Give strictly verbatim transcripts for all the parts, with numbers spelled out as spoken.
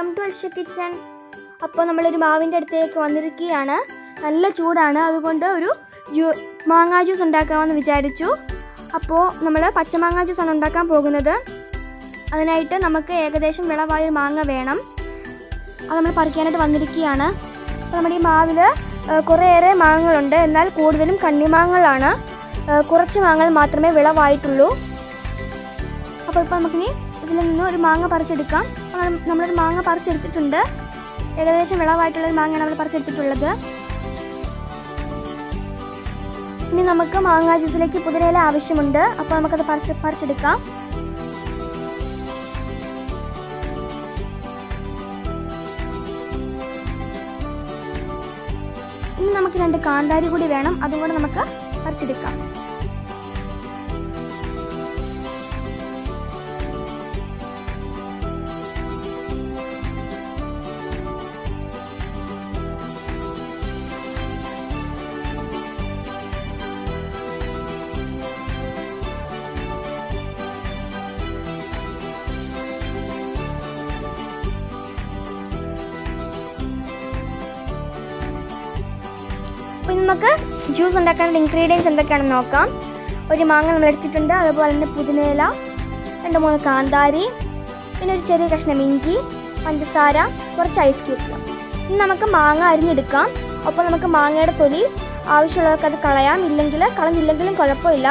Welcome to അൽഷോ kitchen. അപ്പോൾ നമ്മളൊരു മാവിൻ്റെ അടുത്തേക്ക് വന്നിരിക്കുകയാണ്. നല്ല ചൂടാണ്, അതുകൊണ്ട് ഒരു ജ്യൂ മാങ്ങാ ജ്യൂസ് ഉണ്ടാക്കാമെന്ന് വിചാരിച്ചു. അപ്പോൾ നമ്മൾ പച്ചമാങ്ങാ ജ്യൂസാണ് ഉണ്ടാക്കാൻ പോകുന്നത്. അതിനായിട്ട് നമുക്ക് ഏകദേശം വിളവായ മാങ്ങ വേണം. അത് നമ്മൾ പറിക്കാനായിട്ട് വന്നിരിക്കുകയാണ്. അപ്പോൾ നമ്മുടെ ഈ മാവിൽ കുറേയേറെ മാങ്ങകളുണ്ട്, എന്നാൽ കൂടുതലും കണ്ണിമാങ്ങകളാണ്. കുറച്ച് മാങ്ങകൾ മാത്രമേ വിളവായിട്ടുള്ളൂ. അപ്പോൾ ഇപ്പോൾ നമുക്കിനി ഇതിൽ നിന്ന് ഒരു മാങ്ങ പറിച്ചെടുക്കാം. നമ്മളൊരു മാങ്ങ പറിച്ചെടുത്തിട്ടുണ്ട്. ഏകദേശം വിളവായിട്ടുള്ളൊരു മാങ്ങയാണ് നമ്മൾ പറിച്ചെടുത്തിട്ടുള്ളത്. ഇനി നമുക്ക് മാങ്ങാ ജ്യൂസിലേക്ക് പുതിനയില ആവശ്യമുണ്ട്. അപ്പോൾ നമുക്കത് പറിച്ച് പറിച്ചെടുക്കാം. ഇനി നമുക്ക് രണ്ട് കാന്താരി കൂടി വേണം, അതും കൂടെ നമുക്ക് പറിച്ചെടുക്കാം. അപ്പോൾ നമുക്ക് ജ്യൂസ് ഉണ്ടാക്കാനുള്ള ഇൻഗ്രീഡിയൻസ് എന്തൊക്കെയാണെന്ന് നോക്കാം. ഒരു മാങ്ങ നമ്മൾ എടുത്തിട്ടുണ്ട്, അതുപോലെ തന്നെ പുതിനയില, രണ്ട് മൂന്ന് കാന്താരി, പിന്നെ ഒരു ചെറിയ കഷ്ണം ഇഞ്ചി, പഞ്ചസാര, കുറച്ച് ഐസ് ക്യൂബ്സ്. ഇനി നമുക്ക് മാങ്ങ അരിഞ്ഞെടുക്കാം. അപ്പോൾ നമുക്ക് മാങ്ങയുടെ തൊലി ആവശ്യമുള്ളവർക്ക് അത് കളയാം, ഇല്ലെങ്കിൽ കളഞ്ഞില്ലെങ്കിലും കുഴപ്പമില്ല.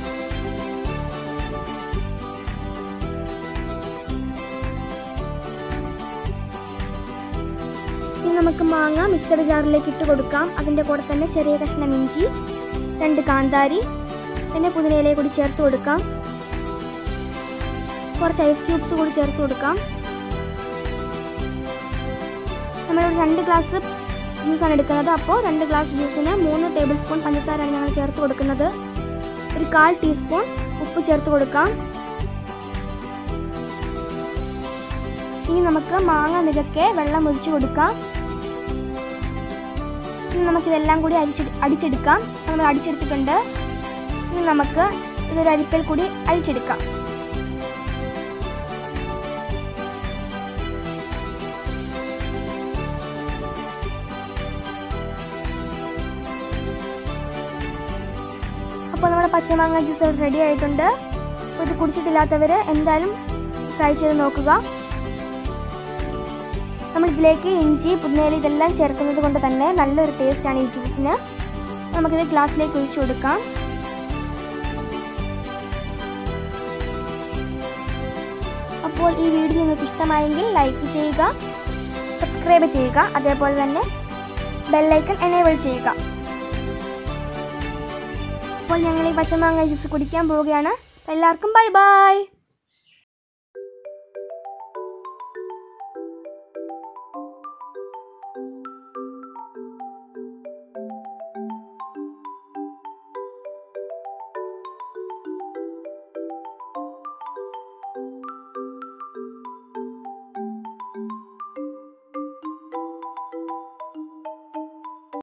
നമുക്ക് മാങ്ങ മിക്സർ ജാറിലേക്ക് ഇട്ട് കൊടുക്കാം. അതിൻ്റെ കൂടെ തന്നെ ചെറിയ കഷ്ണം ഇഞ്ചി, രണ്ട് കാന്താരി, പിന്നെ പുതിനയിലയും കൂടി ചേർത്ത് കൊടുക്കാം. കുറച്ച് ഐസ് ക്യൂബ്സ് കൂടി ചേർത്ത് കൊടുക്കാം. നമ്മളിവിടെ രണ്ട് ഗ്ലാസ് ജ്യൂസാണ് എടുക്കുന്നത്. അപ്പോൾ രണ്ട് ഗ്ലാസ് ജ്യൂസിന് മൂന്ന് ടേബിൾ സ്പൂൺ പഞ്ചസാരയാണ് ഞങ്ങൾ ചേർത്ത് കൊടുക്കുന്നത്. ഒരു കാൽ ടീസ്പൂൺ ഉപ്പ് ചേർത്ത് കൊടുക്കാം. ഇനി നമുക്ക് മാങ്ങ നിരക്കെ വെള്ളം ഒഴിച്ചു കൊടുക്കാം. ഇനി നമുക്കിതെല്ലാം കൂടി അരിച്ച് അടിച്ചെടുക്കാം. നമ്മൾ അടിച്ചെടുത്തിട്ടുണ്ട്. ഇനി നമുക്ക് ഇതൊരു അരിപ്പയിൽ കൂടി അരിച്ചെടുക്കാം. അപ്പോൾ നമ്മുടെ പച്ചമാങ്ങ ജ്യൂസ് റെഡി ആയിട്ടുണ്ട്. ഇത് കുടിച്ചിട്ടില്ലാത്തവർ എന്തായാലും ട്രൈ ചെയ്ത് നോക്കുക. നമ്മൾ ഇതിലേക്ക് ഇഞ്ചി, പുതിനയില ഇതെല്ലാം ചേർക്കുന്നത് കൊണ്ട് തന്നെ നല്ലൊരു ടേസ്റ്റാണ് ഈ ജ്യൂസിന്. നമുക്കിത് ഗ്ലാസ്സിലേക്ക് ഒഴിച്ചു കൊടുക്കാം. അപ്പോൾ ഈ വീഡിയോ നിങ്ങൾക്ക് ഇഷ്ടമായെങ്കിൽ ലൈക്ക് ചെയ്യുക, സബ്സ്ക്രൈബ് ചെയ്യുക, അതേപോലെ തന്നെ ബെല്ലൈക്കൺ എനേബിൾ ചെയ്യുക. അപ്പോൾ ഞങ്ങൾ ഈ പച്ചമാങ്ങ ജ്യൂസ് കുടിക്കാൻ പോവുകയാണ്. എല്ലാവർക്കും ബൈ ബൈ.